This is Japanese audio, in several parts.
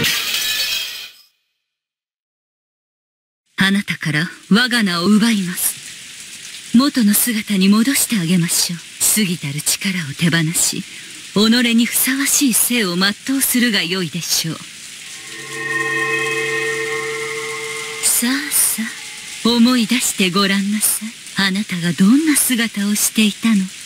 あなたから我が名を奪います。元の姿に戻してあげましょう。過ぎたる力を手放し、己にふさわしい生を全うするがよいでしょう。さあさあ、思い出してごらんなさい。あなたがどんな姿をしていたのか。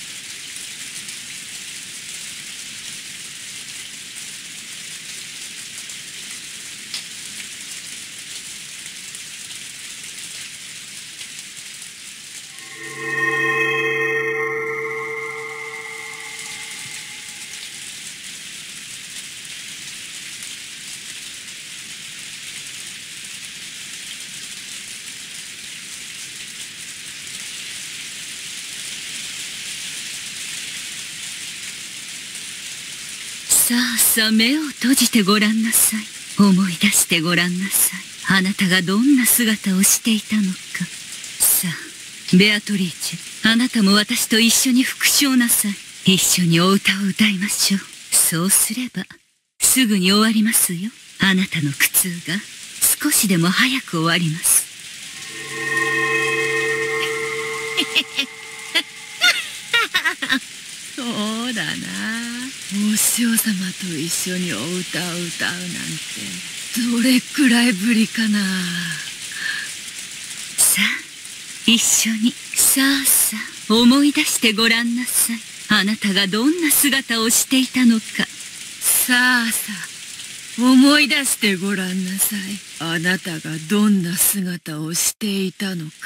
さあさあ、目を閉じてごらんなさい。思い出してごらんなさい。あなたがどんな姿をしていたのか。さあ、ベアトリーチェ、あなたも私と一緒に復唱なさい。一緒にお歌を歌いましょう。そうすればすぐに終わりますよ。あなたの苦痛が少しでも早く終わります。 そうだな、お塩様と一緒にお歌を歌うなんてどれくらいぶりかな。 さあ一緒に、さあさあ思い出してごらんなさい。あなたがどんな姿をしていたのか。 さあさあ思い出してごらんなさい。あなたがどんな姿をしていたのか。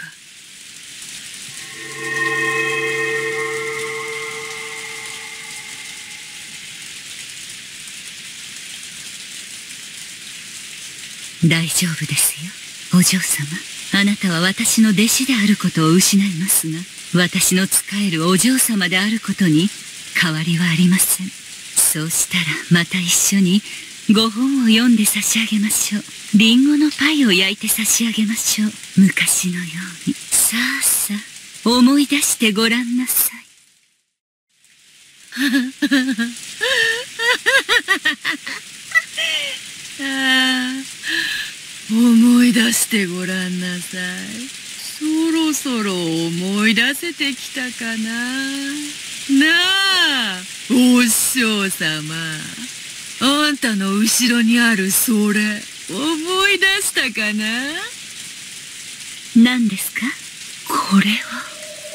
大丈夫ですよ、お嬢様。あなたは私の弟子であることを失いますが、私の仕えるお嬢様であることに変わりはありません。そうしたらまた一緒にご本を読んで差し上げましょう。リンゴのパイを焼いて差し上げましょう。昔のように。さあさあ思い出してごらんなさい。 思い出してごらんなさい。そろそろ思い出せてきたかな。なあ、お師匠様、あんたの後ろにあるそれ思い出したかな。 何ですかこれは。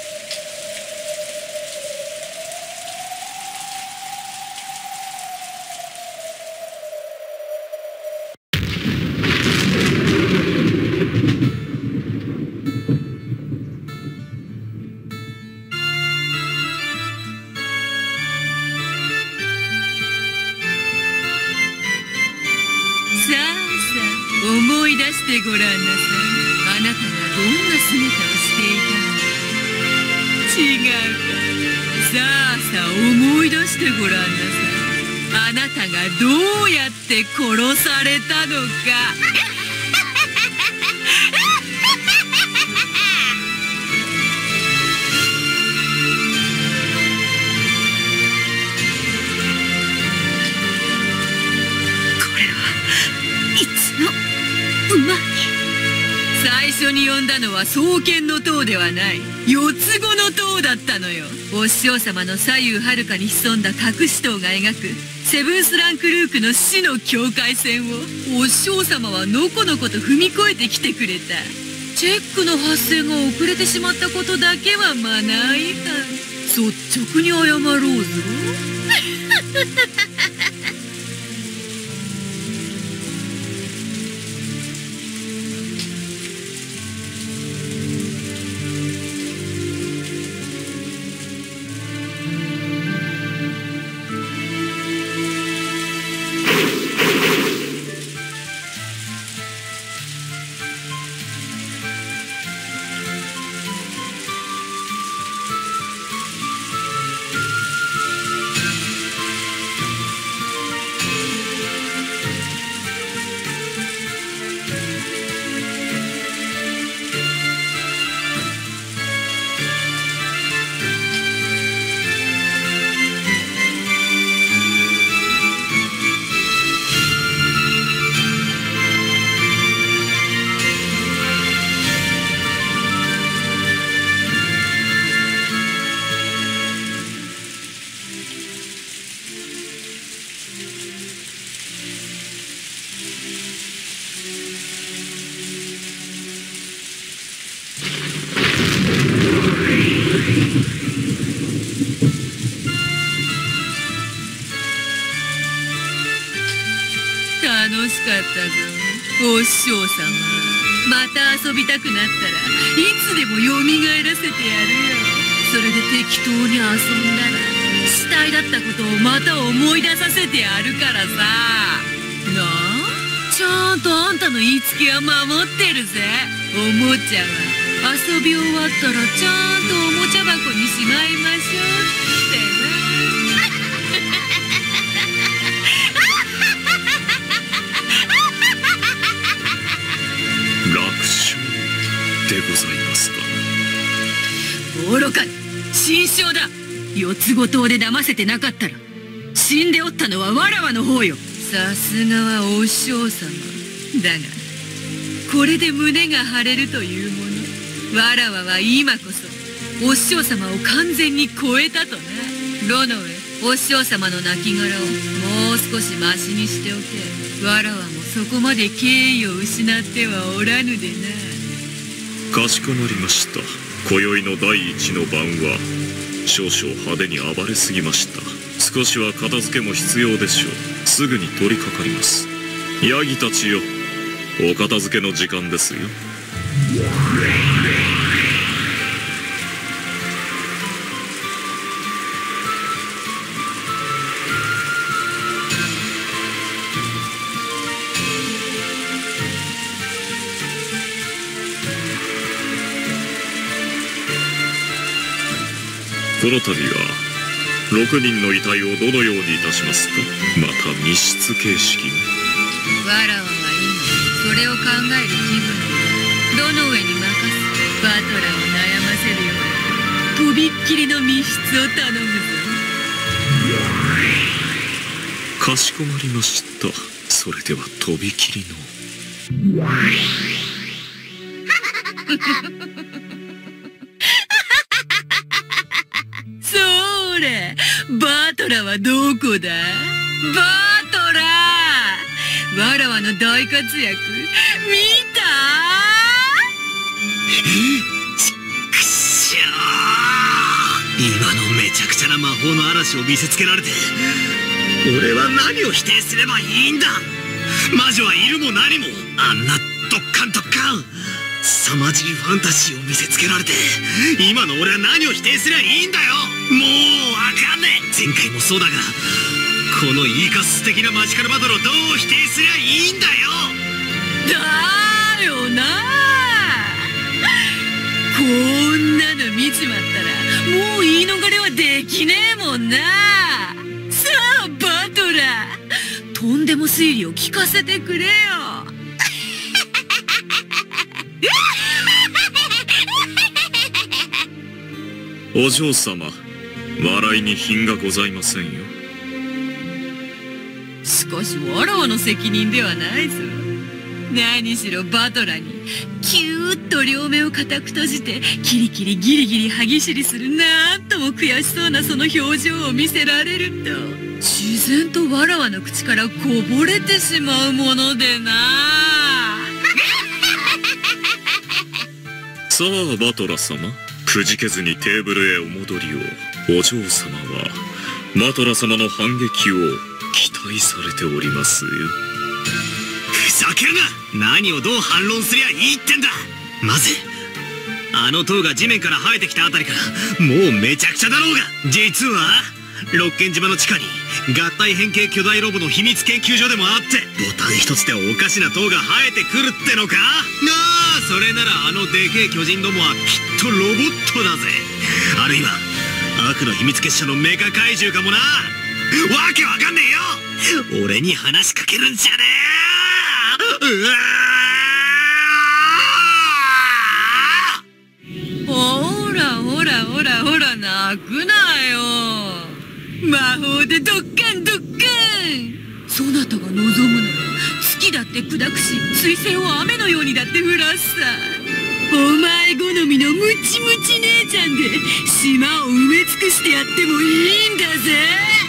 思い出してごらんなさい。あなたがどんな姿をしていたのか。違うか。さあさあ思い出してごらんなさい。あなたがどうやって殺されたのか。最初に呼んだのは双剣の塔ではない、四つ子の塔だったのよ。お師匠様の左右はるかに潜んだ隠し塔が描くセブンスランクルークの死の境界線をお師匠様はのこのこと踏み越えてきてくれた。チェックの発生が遅れてしまったことだけはマナー違反。率直に謝ろうぞ。 楽しかったぞ、お師匠様。また遊びたくなったらいつでも蘇らせてやるよ。それで適当に遊んだら死体だったことをまた思い出させてやるからさ。なあ、ちゃんとあんたの言いつけは守ってるぜ。おもちゃは遊び終わったらちゃんとおもちゃ箱にしまいましょうってな。 楽勝でございますか。 愚か、心象だ。四つ子島で騙せてなかったら死んでおったのはわらわの方よ。さすがはお師匠様だが、これで胸が張れるというもの。わらわは今こそお師匠様を完全に超えたとな。ロノウェ、お師匠様の亡骸をもう少しマシにしておけ。わらわもそこまで敬意を失ってはおらぬでな。 かしこまりました。今宵の第一の晩は少々派手に暴れすぎました。少しは片付けも必要でしょう。すぐに取り掛かります。ヤギたちよ、お片付けの時間ですよ。この度は6人の遺体をどのようにいたしますか。また密室形式に。 わらわは今それを考える気分。どの上に任す。バトラを悩ませるようなとびっきりの密室を頼むぞ。 かしこまりました。それではとびきりのそれ、バトラはどこだ。バトラ、わらわの大活躍見た。 ちくしょう。今のめちゃくちゃな魔法の嵐を見せつけられて、俺は何を否定すればいいんだ。魔女はいるも何も、あんなドッカンドッカン凄まじいファンタジーを見せつけられて、今の俺は何を否定すりゃいいんだよ。もうわかんねえ。前回もそうだが、このイーカス的なマジカルバトルをどう否定すりゃいいんだよ。 だよな。こんなの見ちまったらもう言い逃れはできねえもんな。さあバトラ、とんでも推理を聞かせてくれよ。 お嬢様、笑いに品がございませんよ。 しかしわらわの責任ではないぞ。何しろバトラにキューッと両目を固く閉じてキリキリギリギリ歯ぎしりするなんとも悔しそうなその表情を見せられると、自然とわらわの口からこぼれてしまうものでな。 さあバトラ様、くじけずにテーブルへお戻りを。お嬢様はバトラ様の反撃を期待されておりますよ。 ふざけるな。何をどう反論すりゃいいってんだ。まずあの塔が地面から生えてきたあたりからもうめちゃくちゃだろうが、実は六軒島の地下に合体変形巨大ロボの秘密研究所でもあって、ボタン一つでおかしな塔が生えてくるってのか。なあ、それならあのでけえ巨人どもはきっとロボットだぜ。あるいは悪の秘密結社のメカ怪獣かもな。わけわかんねえよ。俺に話しかけるんじゃねえ。うわー、ほらほらほらほら、泣くなよ。魔法でドッカンドッカン。そなたが望むなら月だって砕くし、水星を雨のようにだって降らすさ。お前好みのムチムチ姉ちゃんで島を埋め尽くしてやってもいいんだぜ。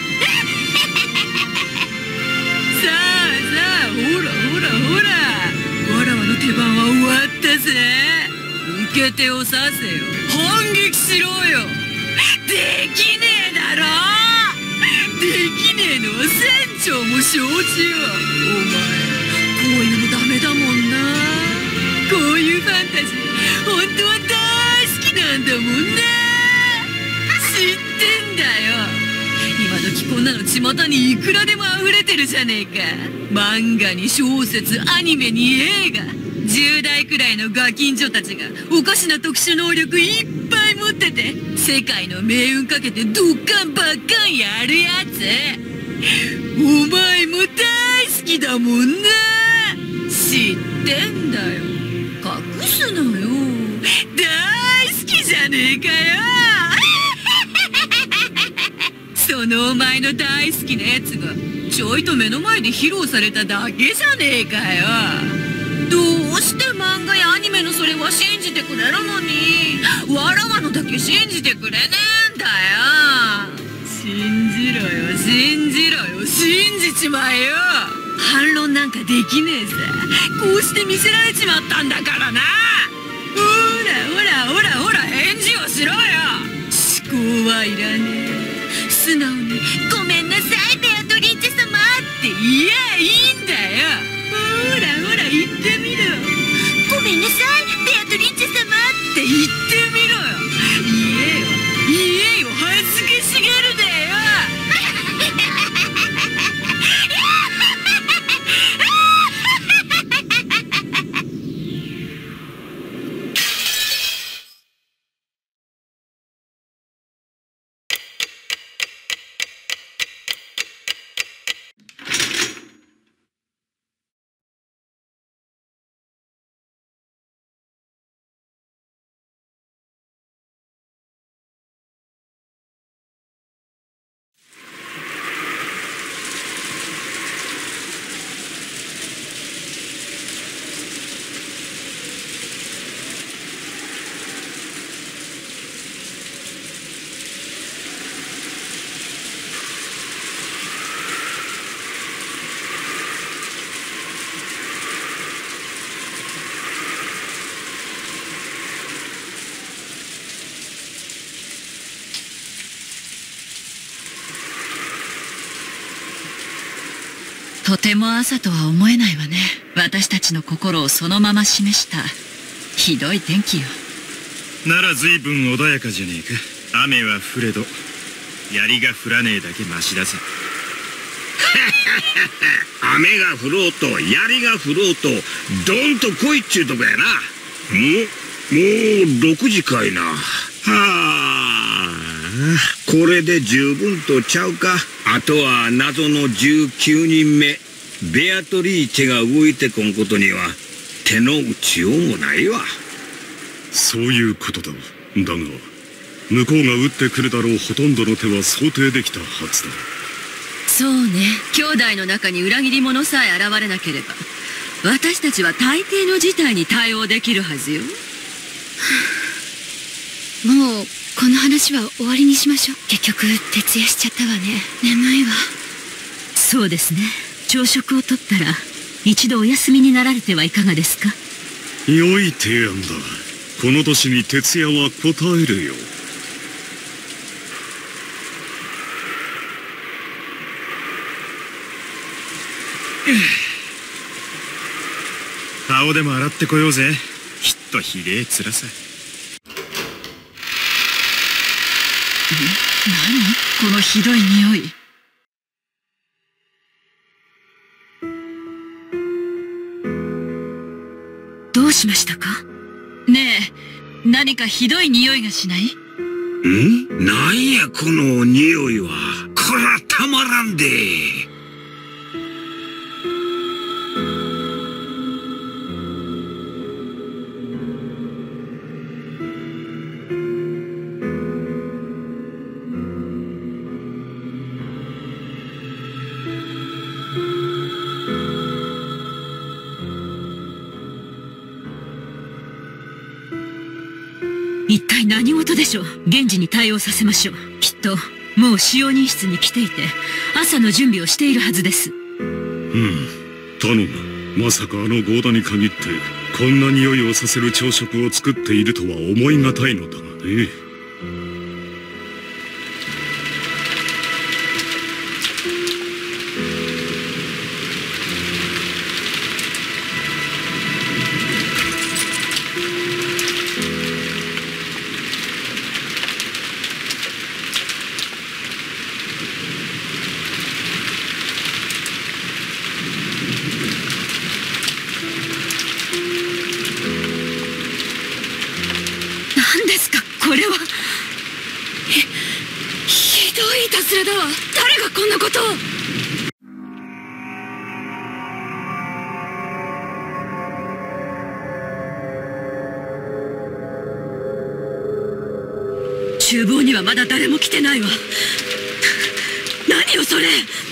さあさあ、ほらほらほら、わらわの出番は終わったぜ。受け手をさせよ。反撃しろよ。できねえだろ。できねえのは船長も承知よ。お前私本当は大好きなんだもんね。知ってんだよ。今時こんなの巷にいくらでも溢れてるじゃねえか。漫画に小説、アニメに映画。10代くらいのガキンチョたちがおかしな特殊能力いっぱい持ってて、世界の命運かけてドッカンバッカンやるやつ。お前も大好きだもんな。知ってんだよ。隠すなよ。大好きじゃねえかよ。そのお前の大好きなやつがちょいと目の前で披露されただけじゃねえかよ。どうして漫画やアニメのそれは信じてくれるのに、わらわのだけ信じてくれねえんだよ。信じろよ、信じろよ、信じちまえよ。反論なんかできねえさ。こうして見せられちまったんだからな。ほらほらほらほら、返事をしろよ。思考はいらねえ。素直に「ごめんなさいベアトリーチェ様」って言えばいいんだよ。ほらほら言ってみろ。ごめんなさいベアトリーチェ様って言ってみろよ。言えよ言えよ、恥ずかしがるだよ。 とても朝とは思えないわね。私たちの心をそのまま示したひどい天気よ。 なら随分穏やかじゃねえか。雨は降れど槍が降らねえだけマシだぜ。 雨が降ろうと槍が降ろうとドンと来いっちゅうとこやな。もう6時かいな。はあ、これで十分とちゃうか。あとは謎の19人目ベアトリーチェが動いてこんことには手の打ちようもないわ。 そういうことだ。だが向こうが撃ってくるだろうほとんどの手は想定できたはずだ。 そうね。兄弟の中に裏切り者さえ現れなければ私たちは大抵の事態に対応できるはずよ。 もうこの話は終わりにしましょう。結局徹夜しちゃったわね。眠いわ。そうですね。朝食をとったら一度お休みになられてはいかがですか。 良い提案だ。この年に徹夜は応えるよ。 顔でも洗ってこようぜ。きっとひでえ面さ。 何このひどい匂い。どうしましたか。ねえ、何かひどい匂いがしない？ なんやこの匂いは。こらたまらんで。 一体何事でしょう。現時に対応させましょう。きっともう使用人室に来ていて朝の準備をしているはずです。 頼む。まさかあのゴーダに限ってこんな匂いをさせる朝食を作っているとは思いがたいのだがね。 れだわ。誰がこんなことを。厨房にはまだ誰も来てないわ。何よそれ。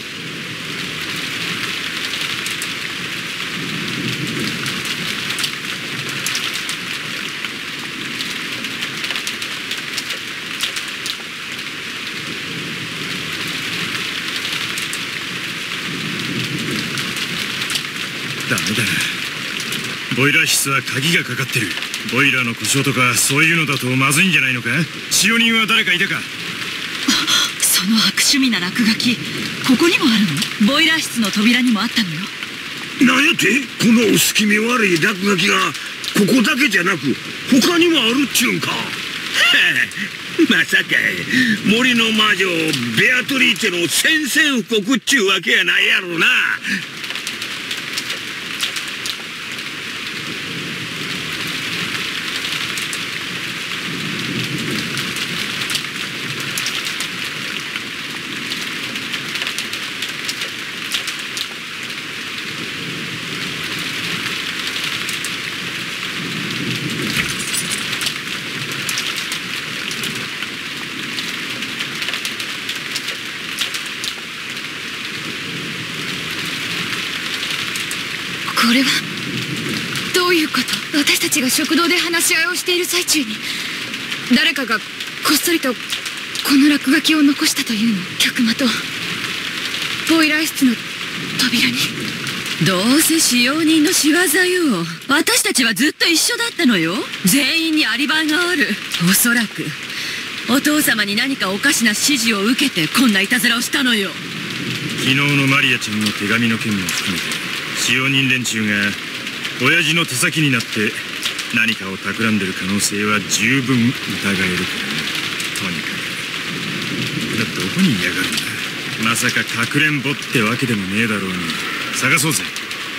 ダメだな。ボイラー室は鍵がかかってる。ボイラーの故障とかそういうのだとまずいんじゃないのか。使用人は誰かいたか。 その悪趣味な落書き、ここにもあるの？ボイラー室の扉にもあったのよ。 なんやって、この薄気味悪い落書きがここだけじゃなく他にもあるっちゅうんか。まさか森の魔女ベアトリーチェの宣戦布告っちゅうわけやないやろな。 これはどういうこと？私たちが食堂で話し合いをしている最中に誰かがこっそりとこの落書きを残したというの？客間とボイラー室の扉に。どうせ使用人の仕業よ。私たちはずっと一緒だったのよ。全員にアリバイがある。おそらくお父様に何かおかしな指示を受けてこんないたずらをしたのよ。 昨日のマリアちゃんの手紙の件も含めて使用人連中が親父の手先になって何かを企んでる可能性は十分疑えるからね。とにかくどこにいやがるんだ。まさかかくれんぼってわけでもねえだろうに。探そうぜ。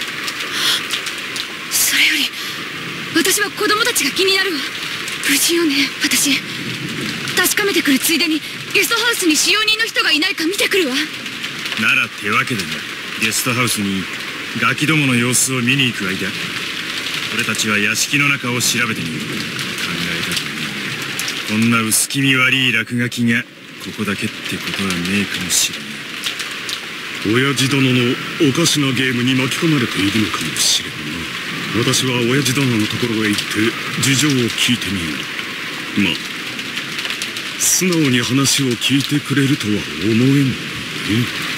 それより私は子供たちが気になるわ。無事よね。私確かめてくるついでにゲストハウスに使用人の人がいないか見てくるわ。 なら手分けでな。ゲストハウスにガキどもの様子を見に行く間、俺たちは屋敷の中を調べてみる。考えたくない。こんな薄気味悪い落書きがここだけってことはねえかもしれない。 親父殿のおかしなゲームに巻き込まれているのかもしれんな。私は親父殿のところへ行って事情を聞いてみよう。まあ素直に話を聞いてくれるとは思えんがね。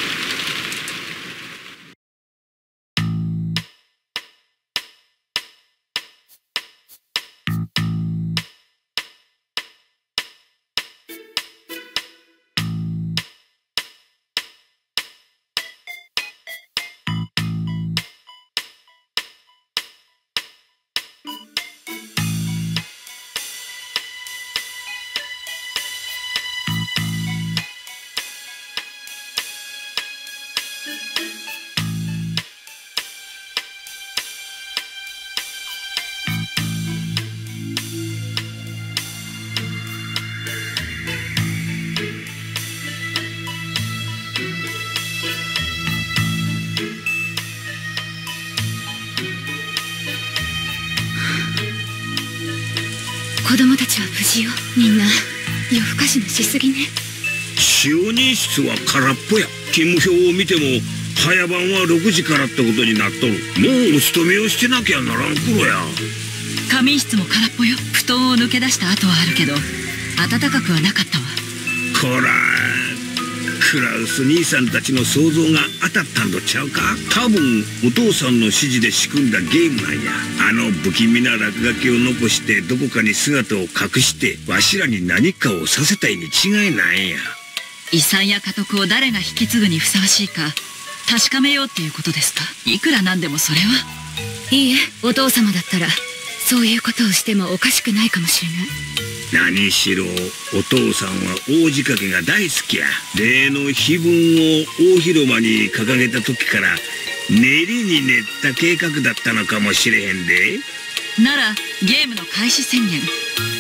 子供たちは無事よ。みんな夜更かしのしすぎね。 使用人室は空っぽや。勤務表を見ても早番は6時からってことになっとる。もうお勤めをしてなきゃならん頃や。 仮眠室も空っぽよ。布団を抜け出した跡はあるけど暖かくはなかったわ。 こらクラウス兄さんたちの想像が当たったんとちゃうか。多分お父さんの指示で仕組んだゲームなんや。あの不気味な落書きを残してどこかに姿を隠してわしらに何かをさせたいに違いないんや。 遺産や家督を誰が引き継ぐにふさわしいか確かめようっていうことですか。いくらなんでもそれは。いいえ、お父様だったらそういうことをしてもおかしくないかもしれない。 何しろお父さんは大仕掛けが大好きや。例の碑文を大広間に掲げた時から練りに練った計画だったのかもしれへんで。 ならゲームの開始宣言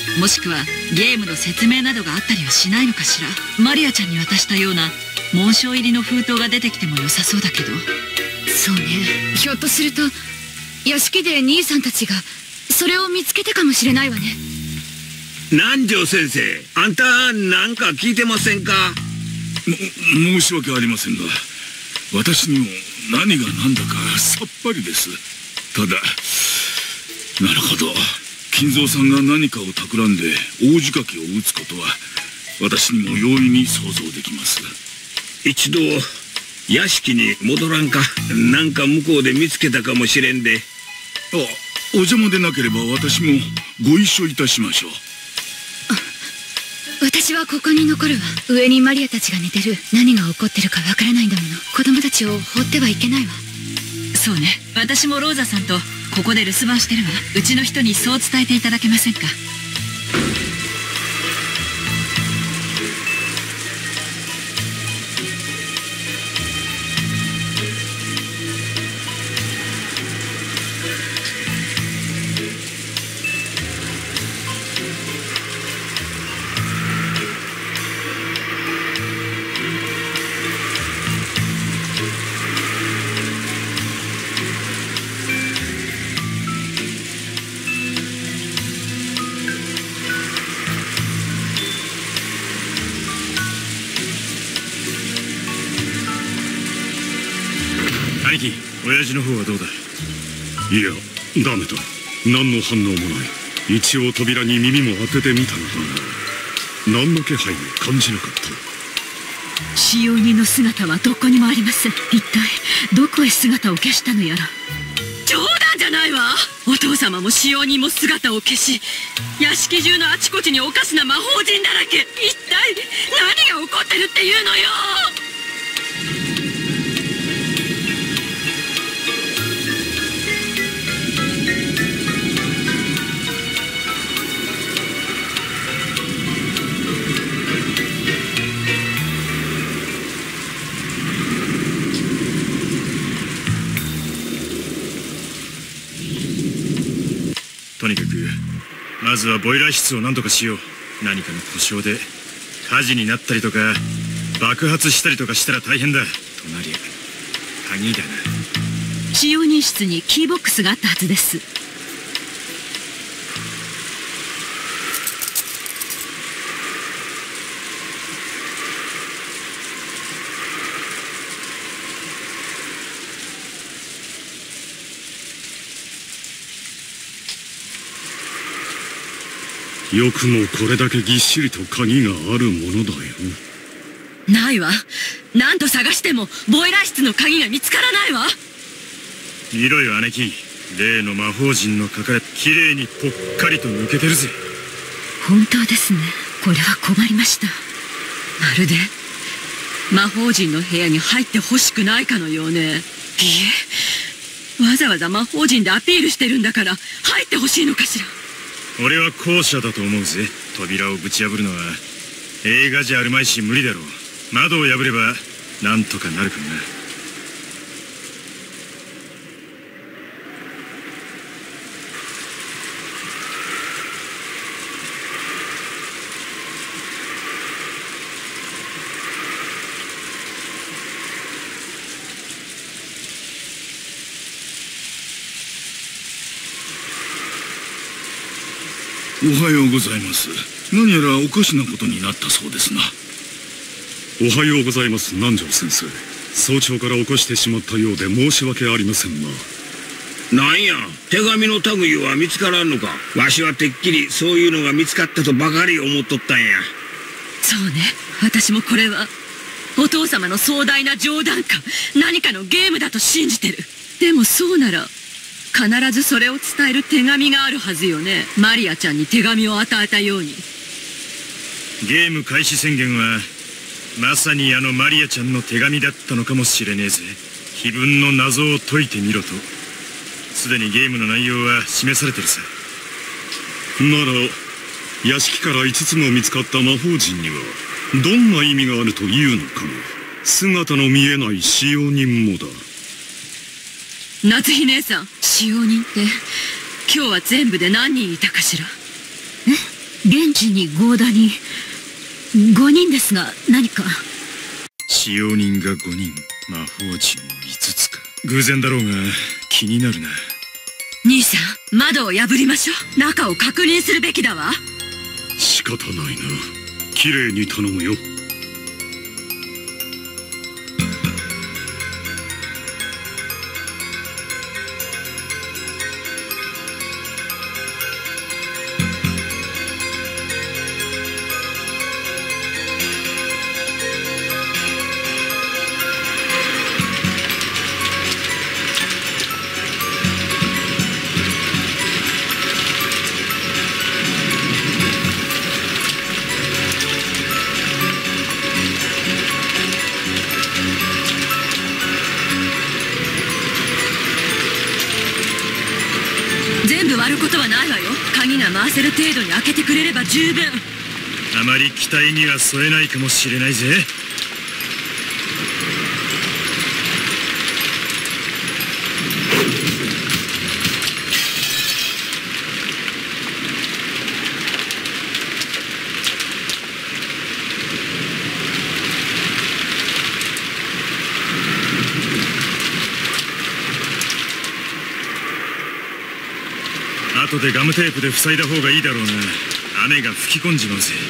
もしくはゲームの説明などがあったりはしないのかしら。マリアちゃんに渡したような紋章入りの封筒が出てきても良さそうだけど。 そうね、ひょっとすると屋敷で兄さんたちがそれを見つけたかもしれないわね。 南條先生、あんたなんか聞いてませんか？ 申し訳ありませんが、私にも何が何だかさっぱりです。ただ、なるほど、金蔵さんが何かを企んで大仕掛けを打つことは私にも容易に想像できます。 一度屋敷に戻らんか。なんか向こうで見つけたかもしれんで。 お邪魔でなければ私もご一緒いたしましょう。 私はここに残るわ。上にマリアたちが寝てる。何が起こってるかわからないんだもの。子供たちを放ってはいけないわ。 そうね、私もローザさんとここで留守番してるわ。うちの人にそう伝えていただけませんか？ 兄貴、親父の方はどうだ？ いや、ダメだ。何の反応もない。一応扉に耳も当ててみたのだが、何の気配も感じなかった。 使用人の姿はどこにもありません。一体どこへ姿を消したのやら。冗談じゃないわ。お父様も使用人も姿を消し、屋敷中のあちこちにおかしな魔法陣だらけ。一体何が起こってるっていうのよ。 とにかくまずはボイラー室を何とかしよう。何かの故障で火事になったりとか爆発したりとかしたら大変だ。となりゃ鍵だな。 使用人室にキーボックスがあったはずです。 よくもこれだけぎっしりと鍵があるものだよ。 ないわ。何度探してもボイラー室の鍵が見つからないわ。 見ろよ姉貴、例の魔法陣の書かれきれいにぽっかりと抜けてるぜ。 本当ですね。これは困りました。まるで魔法陣の部屋に入ってほしくないかのようね。いいえ、わざわざ魔法陣でアピールしてるんだから入ってほしいのかしら。 俺は後者だと思うぜ。扉をぶち破るのは映画じゃあるまいし無理だろう。窓を破ればなんとかなるかな。 おはようございます。何やらおかしなことになったそうですな。おはようございます、南條先生。早朝から起こしてしまったようで申し訳ありませんな。 なんや、手紙の類は見つからんのか。わしはてっきりそういうのが見つかったとばかり思っとったんや。 そうね、私もこれはお父様の壮大な冗談か何かのゲームだと信じてる。でもそうなら必ずそれを伝える手紙があるはずよね。マリアちゃんに手紙を与えたように。 ゲーム開始宣言はまさにあのマリアちゃんの手紙だったのかもしれねえぜ。碑文の謎を解いてみろと。すでにゲームの内容は示されてるさ。 なら屋敷から5つも見つかった魔法陣にはどんな意味があるというのかも。姿の見えない使用人もだ。 夏日姉さん、使用人って今日は全部で何人いたかしら。 源氏に合田に5人ですが、何か？ 使用人が5人、魔法陣も5つか。偶然だろうが気になるな。 兄さん、窓を破りましょう。中を確認するべきだわ。 仕方ないな。綺麗に頼むよ。 全部割ることはないわよ。鍵が回せる程度に開けてくれれば十分。 あまり期待には添えないかもしれないぜ。後でガムテープで塞いだ方がいいだろうな。雨が吹き込んじまうぜ。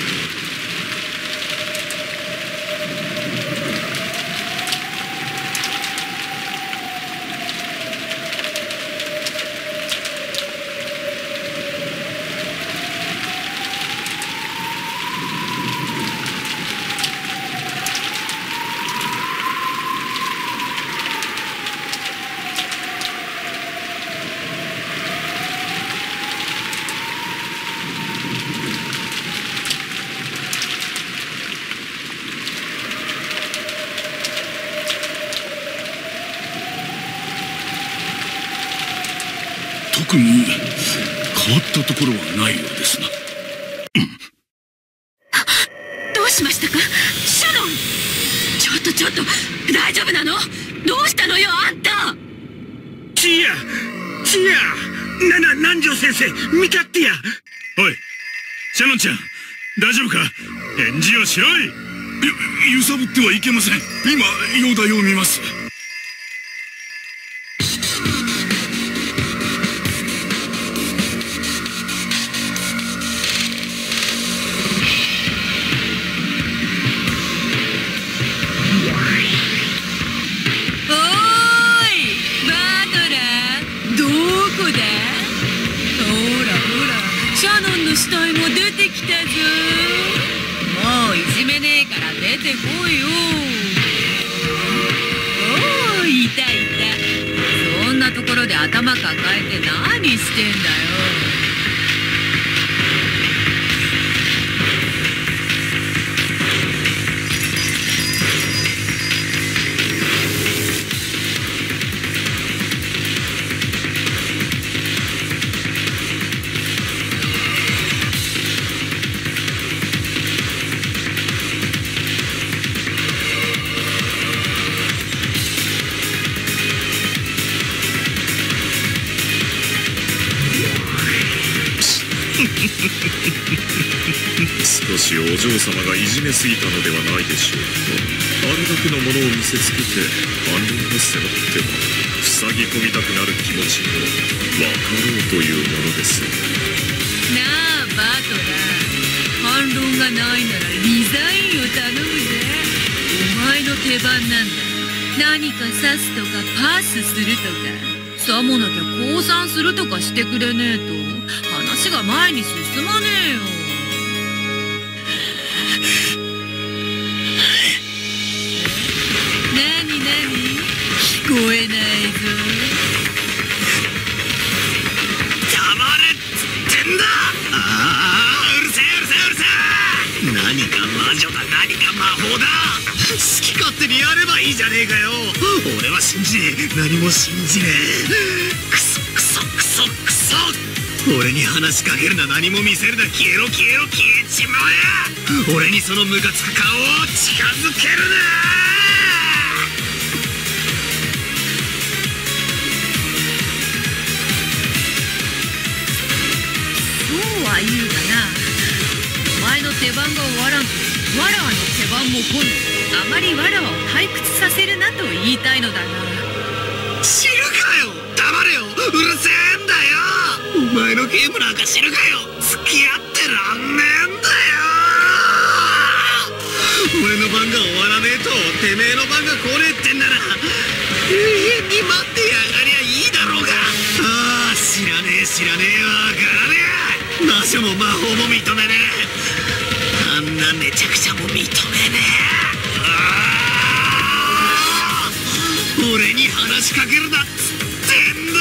特に変わったところはないようですな。 どうしましたかシャノン。ちょっと大丈夫なの？どうしたのよあんた。 チア南條先生見たってや。 おいシャノンちゃん、大丈夫か？返事をしろい。 揺さぶってはいけません。今容体を見ます。 シャノンの死体も出てきたぞ。もういじめねえから出てこいよ。おー、いた。そんなところで頭抱えて何してんだよ。 少しお嬢様がいじめすぎたのではないでしょうか。あれだけのものを見せつけて反論を背負っても塞ぎ込みたくなる気持ちも分かろうというものです。 なあバトラー、反論がないならリザインを頼むぜ。お前の手番なんだ。何か刺すとかパスするとか、さもなきゃ降参するとかしてくれねえと話が前に進まねえよ。聞こえないぞ。 黙れっつってんだ。うるせえ。何か魔女だ、何か魔法だ。好き勝手にやればいいじゃねえかよ。俺は信じねえ。何も信じねえ。クソ。俺に話しかけるな、何も見せるな。消えろ、消えちまえ。俺にそのムカつく顔を近づけるな。 そうは言うがな、 手番が終わらんとわらわの手番も来ぬ。あまりわらわを退屈させるなと言いたいのだが。 知るかよ、黙れよ、うるせえんだよ。お前のゲームなんか知るかよ、付き合ってらんねえんだよ。俺の番が終わらねえとてめえの番が来ねえってんなら永遠に待ってやがりゃいいだろうが。ああ、知らねえ知らねえわからねえ。魔女も魔法も認めねえ。あんなめちゃくちゃも認めねえ。俺に話しかけるなっつってんだ。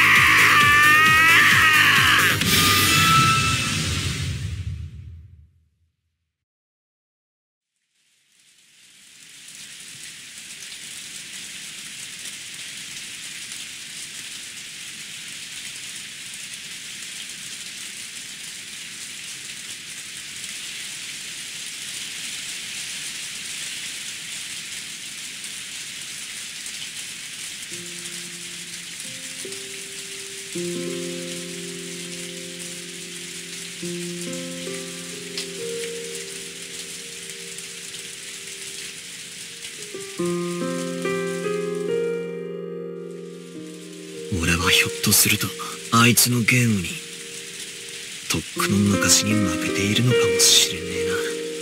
俺はひょっとするとあいつのゲームにとっくの昔に負けているのかもしれねえな。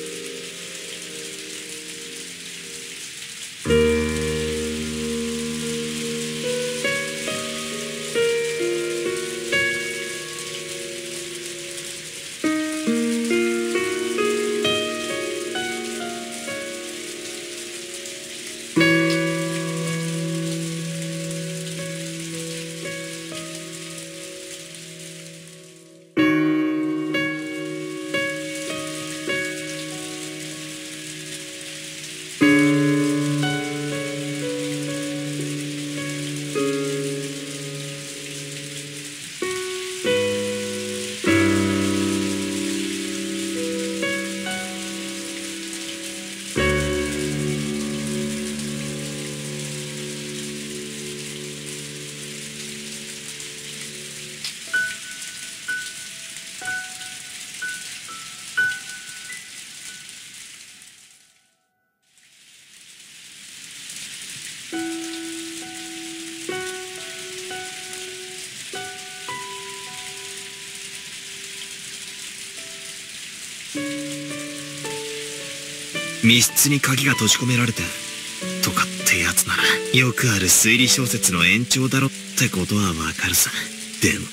密室に鍵が閉じ込められてとかってやつならよくある推理小説の延長だろってことはわかるさ。でも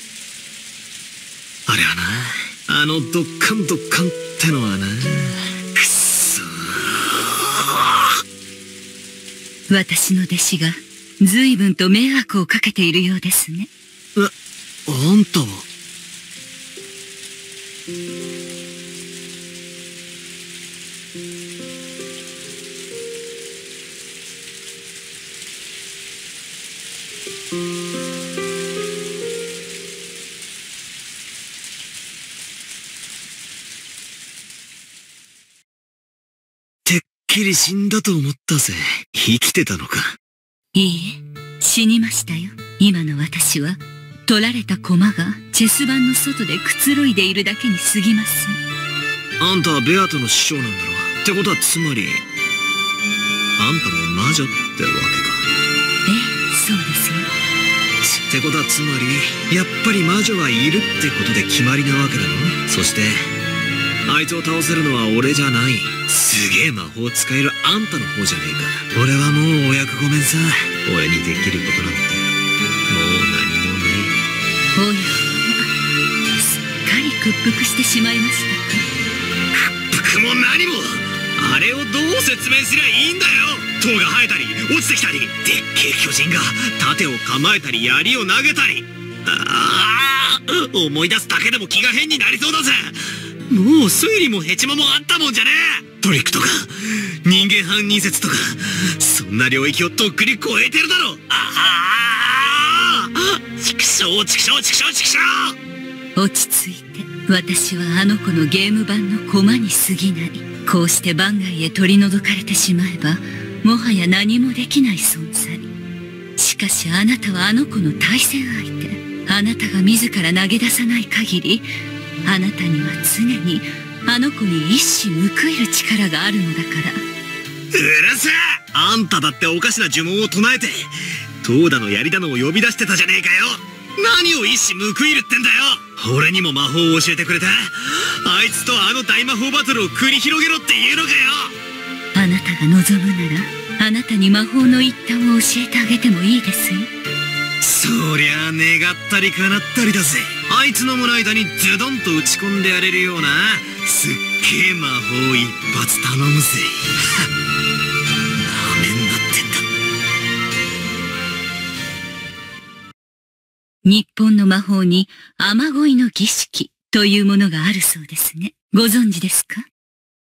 あれはな、あのドッカンドッカンってのはな、くっそー。私の弟子が随分と迷惑をかけているようですね。 あんたはてっきり死んだと思ったぜ。生きてたのか。 いいえ、死にましたよ。今の私は取られた駒がチェス盤の外でくつろいでいるだけに過ぎません。 あんたはベアトの師匠なんだろう。ってことはつまりあんたも魔女ってわけか。 ええ、そうですよ。 ってことはつまりやっぱり魔女はいるってことで決まりなわけだろ。そしてあいつを倒せるのは俺じゃない、すげえ魔法使えるあんたの方じゃねえか。俺はもうお役ごめんさ。俺にできることなんてもう何もねえ。おやおや、すっかり屈服してしまいましたか。 屈服も何も、あれをどう説明すりゃいいんだよ。塔が生えたり落ちてきたり、でっけえ巨人が盾を構えたり槍を投げたり、思い出すだけでも気が変になりそうだぜ。もう推理もヘチマもあったもんじゃねえ。トリックとか人間犯人説とか、そんな領域をとっくに超えてるだろ。畜生畜生畜生畜生。 落ち着いて。私はあの子のゲーム盤の駒に過ぎない。こうして番外へ取り除かれてしまえばもはや何もできない存在。しかしあなたはあの子の対戦相手。あなたが自ら投げ出さない限り、あなたには常にあの子に一矢報いる力があるのだから。 うるせえ！あんただっておかしな呪文を唱えて塔だの槍だのを呼び出してたじゃねえかよ。何を一矢報いるってんだよ。俺にも魔法を教えてくれた。あいつとあの大魔法バトルを繰り広げろっていうのかよ。 あなたが望むなら、あなたに魔法の一端を教えてあげてもいいですよ。 そりゃあ願ったり叶ったりだぜ。あいつの胸板にズドンと打ち込んでやれるようなすっげえ魔法一発頼むぜ。なめんなってんだ。 日本の魔法に雨乞いの儀式というものがあるそうですね。ご存知ですか？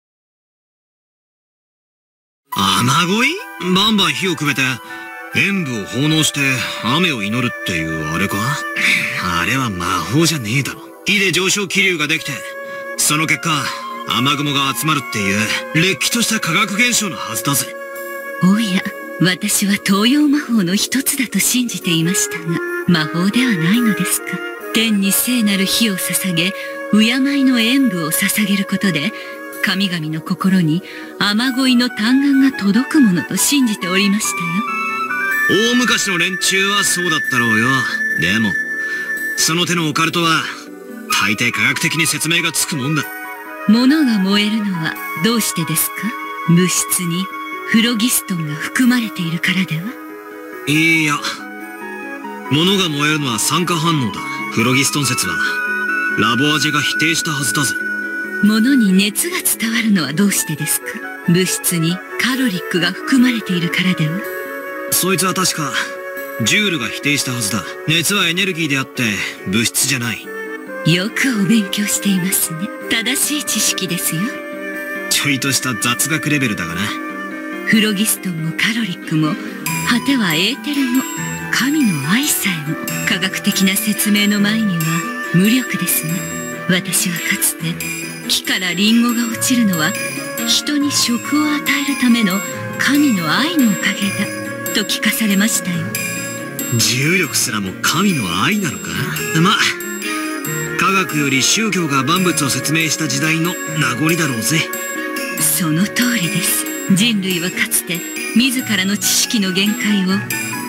雨乞い？バンバン火をくべて演武を奉納して雨を祈るっていうあれか？あれは魔法じゃねえだろ。火で上昇気流ができて、その結果雨雲が集まるっていうれっきとした化学現象のはずだぜ。 おや、私は東洋魔法の一つだと信じていましたが、魔法ではないのですか。天に聖なる火を捧げ、敬いの演武を捧げることで、神々の心に雨乞いの嘆願が届くものと信じておりましたよ。 大昔の連中はそうだったろうよ。でもその手のオカルトは大抵科学的に説明がつくもんだ。 物が燃えるのはどうしてですか？物質にフロギストンが含まれているからでは？ いや、物が燃えるのは酸化反応だ。フロギストン説はラボアジェが否定したはずだぜ。 物に熱が伝わるのはどうしてですか？物質にカロリックが含まれているからでは？ そいつは確かジュールが否定したはずだ。熱はエネルギーであって物質じゃない。 よくお勉強していますね。正しい知識ですよ。 ちょいとした雑学レベルだがな。 フロギストンもカロリックも、果てはエーテルも、神の愛さえも、科学的な説明の前には無力ですね。私はかつて、木からリンゴが落ちるのは人に食を与えるための神の愛のおかげだと聞かされましたよ。 重力すらも神の愛なのか？まあ科学より宗教が万物を説明した時代の名残だろうぜ。 その通りです。人類はかつて自らの知識の限界を、いいえ、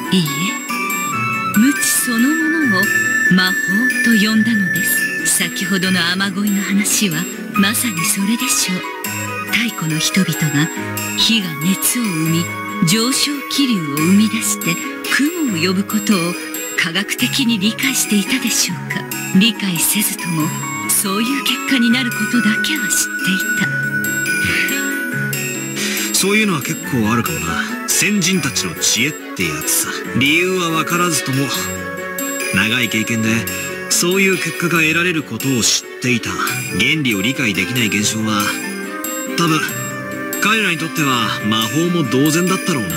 無知そのものを魔法と呼んだのです。先ほどの雨乞いの話はまさにそれでしょう。太古の人々が火が熱を生み、上昇気流を生み出して雲を呼ぶことを科学的に理解していたでしょうか。理解せずともそういう結果になることだけは知っていた。 そういうのは結構あるかもな。先人たちの知恵ってやつさ。理由は分からずとも長い経験でそういう結果が得られることを知っていた。原理を理解できない現象は多分彼らにとっては魔法も同然だったろうな。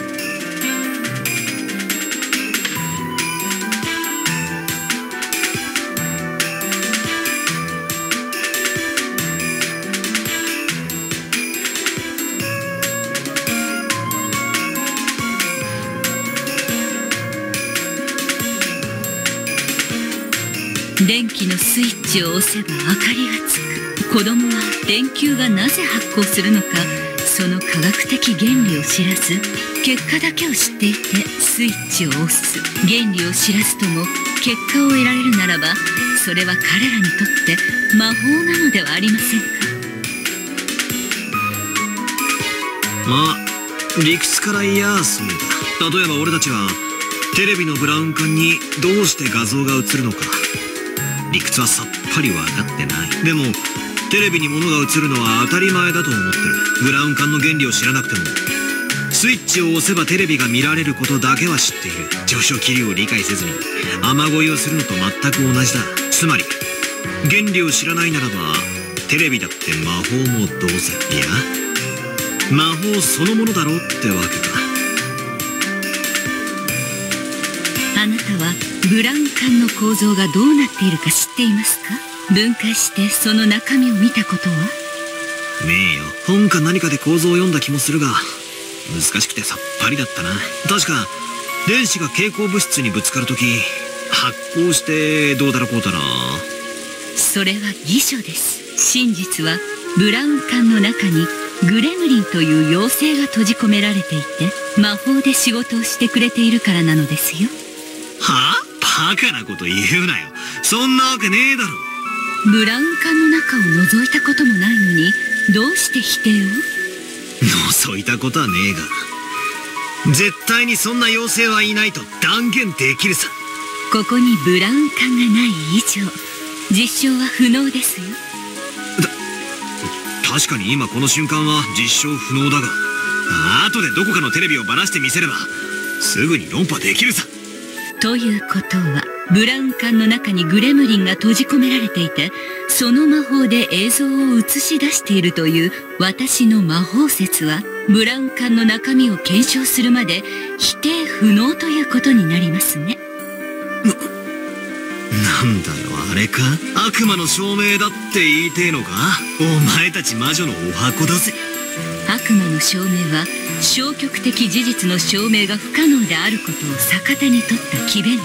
電気のスイッチを押せば明かりがつく。子供は電球がなぜ発光するのか、その科学的原理を知らず、結果だけを知っていてスイッチを押す。原理を知らずとも結果を得られるならば、それは彼らにとって魔法なのではありませんか。 まあ理屈から言やそうだ。例えば俺たちはテレビのブラウン管にどうして画像が映るのか、理屈はさっぱり分かってない。でもテレビに物が映るのは当たり前だと思ってる。ブラウン管の原理を知らなくてもスイッチを押せばテレビが見られることだけは知っている。上昇気流を理解せずに雨乞いをするのと全く同じだ。つまり原理を知らないならばテレビだって魔法も同然、いや魔法そのものだろうってわけか。 あなたはブラウン管の構造がどうなっているか知っていますか？分解してその中身を見たことは？ ねえよ。本か何かで構造を読んだ気もするが難しくてさっぱりだったな。確か電子が蛍光物質にぶつかるとき発光してどうだらこうだら。 それは偽書です。 真実はブラウン管の中にグレムリンという妖精が閉じ込められていて、魔法で仕事をしてくれているからなのですよ。 はあ？バカなこと言うなよ。そんなわけねえだろ。 ブラウン管の中を覗いたこともないのに、どうして否定を？ 覗いたことはねえが、絶対にそんな妖精はいないと断言できるさ。 ここにブラウン管がない以上、実証は不能ですよ。 確かに今この瞬間は実証不能だが、後でどこかのテレビをばらしてみせればすぐに論破できるさ。 ということは、ブラウン管の中にグレムリンが閉じ込められていて、その魔法で映像を映し出しているという私の魔法説は、ブラウン管の中身を検証するまで否定不能ということになりますね。 なんだよあれか？悪魔の証明だって言いてえのか？お前たち魔女のお箱だぜ。 悪魔の証明は消極的事実の証明が不可能であることを逆手に取った詭弁です。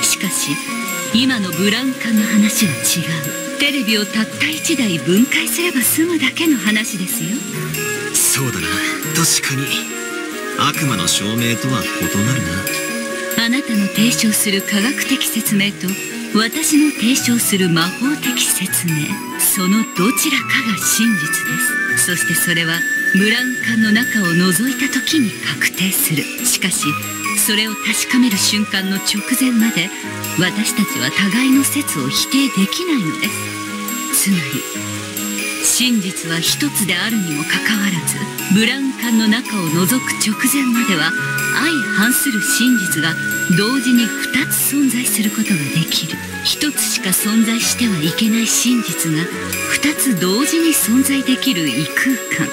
しかし今のブラウン管の話は違う。テレビをたった1台分解すれば済むだけの話ですよ。 そうだな、確かに悪魔の証明とは異なるな。 あなたの提唱する科学的説明と私の提唱する魔法的説明、そのどちらかが真実です。そしてそれはブラウン管の中を覗いた時に確定する。しかしそれを確かめる瞬間の直前まで私たちは互いの説を否定できないのです。つまり真実は一つであるにもかかわらず、ブラウン管の中を覗く直前までは相反する真実が同時に2つ存在することができる。1つしか存在してはいけない真実が2つ同時に存在できる異空間。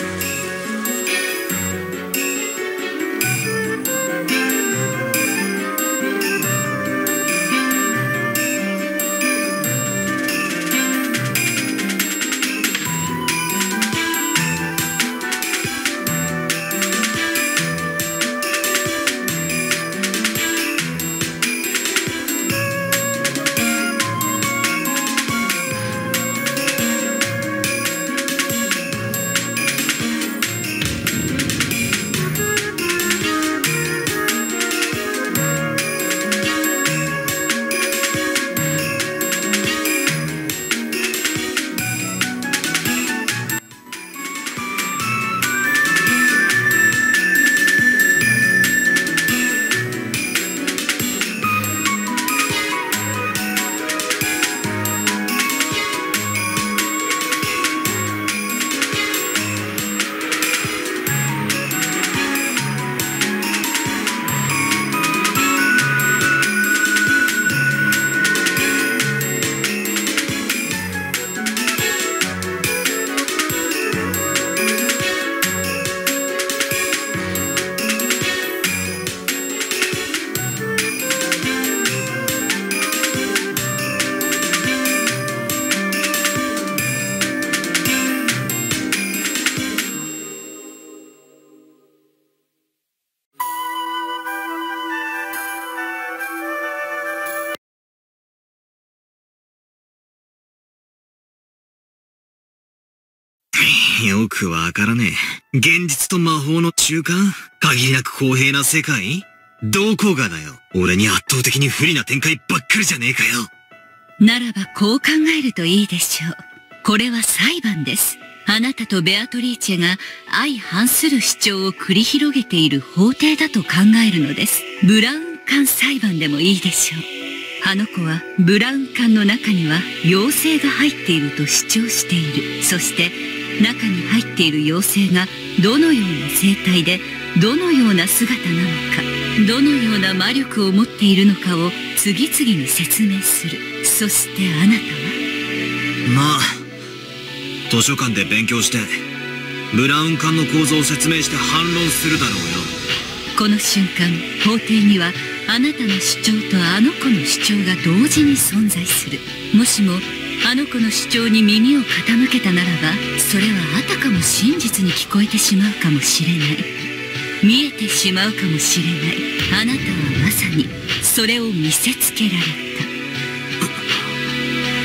よくわからねえ。現実と魔法の中間？限りなく公平な世界？どこがだよ。俺に圧倒的に不利な展開ばっかりじゃねえかよ。 ならばこう考えるといいでしょう。これは裁判です。あなたとベアトリーチェが相反する主張を繰り広げている法廷だと考えるのです。ブラウン管裁判でもいいでしょう。あの子はブラウン管の中には妖精が入っていると主張している。そして中に入っている妖精がどのような生態でどのような姿なのか、どのような魔力を持っているのかを次々に説明する。そしてあなたはまあ図書館で勉強してブラウン管の構造を説明して反論するだろうよ。 この瞬間法廷にはあなたの主張とあの子の主張が同時に存在する。もしもあの子の主張に耳を傾けたならば、それはあたかも真実に聞こえてしまうかもしれない。見えてしまうかもしれない。あなたはまさにそれを見せつけられた。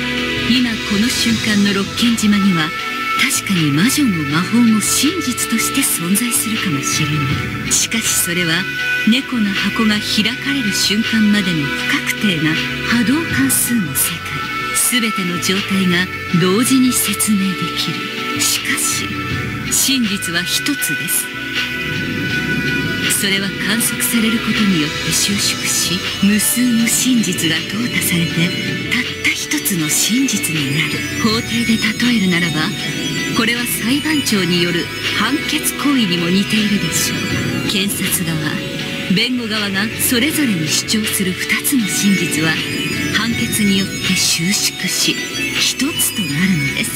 今この瞬間の六軒島には確かに魔女も魔法も真実として存在するかもしれない。しかしそれは猫の箱が開かれる瞬間までの不確定な波動関数の世界、全ての状態が同時に説明できる。しかし真実は一つです。それは観測されることによって収縮し、無数の真実が淘汰されてたった一つの真実になる。法廷で例えるならば、これは裁判長による判決行為にも似ているでしょう。検察側、弁護側がそれぞれに主張する2つの真実は判決によって収縮し一つとなるのです。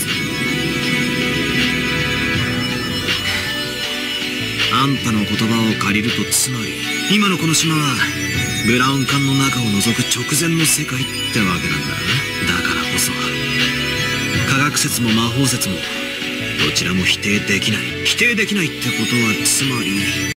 あんたの言葉を借りると、つまり今のこの島はブラウン管の中を覗く直前の世界ってわけなんだ。だからこそ科学説も魔法説もどちらも否定できない。否定できないってことはつまり